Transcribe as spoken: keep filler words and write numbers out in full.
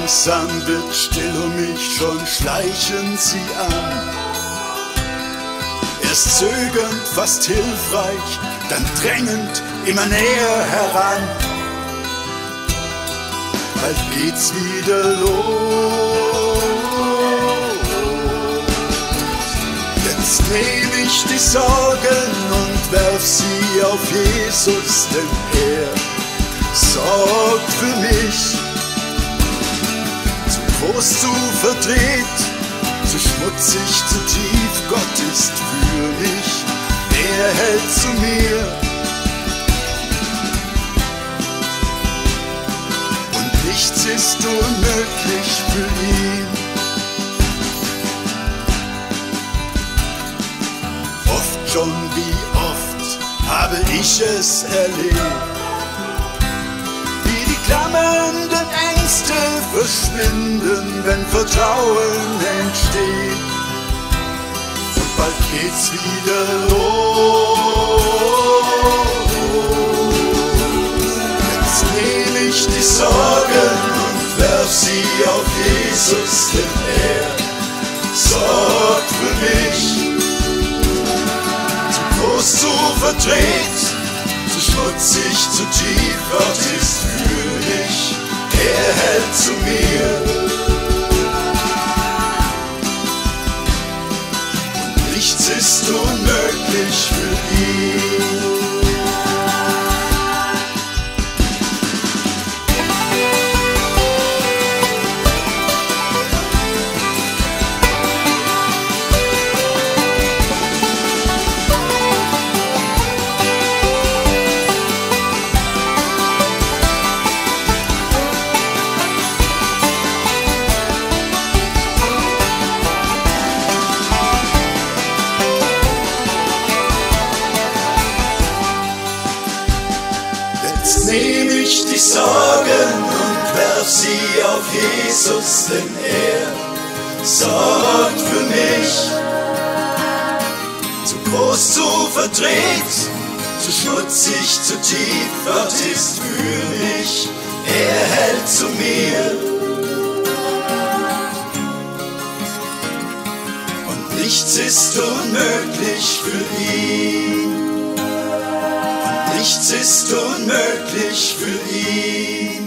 Langsam wird still um mich, schon schleichen sie an. Erst zögernd, fast hilfreich, dann drängend, immer näher heran. Bald geht's wieder los. Jetzt nehm ich die Sorgen und werf sie auf Jesus, denn er sorgt für mich. Zu groß, zu verdreht, zu schmutzig, zu tief, Gott ist für mich, er hält zu mir. Und nichts ist unmöglich für ihn. Oft schon, wie oft habe ich es erlebt, wie die klammernden Ängste verschwinden, wenn Vertrauen entsteht. Und bald geht's wieder los. Jetzt nehm ich die Sorgen und werf sie auf Jesus, denn er sorgt für mich. Zu groß, zu verdreht, zu schmutzig, zu tief, Gott ist für mich, er hält zu mir. Und nichts ist unmöglich für ihn. Jetzt nehm ich die Sorgen und werf sie auf Jesus, denn er sorgt für mich. Zu groß, zu verdreht, zu schmutzig, zu tief, Gott ist für mich, er hält zu mir. Und nichts ist unmöglich für ihn. Nichts ist unmöglich für ihn.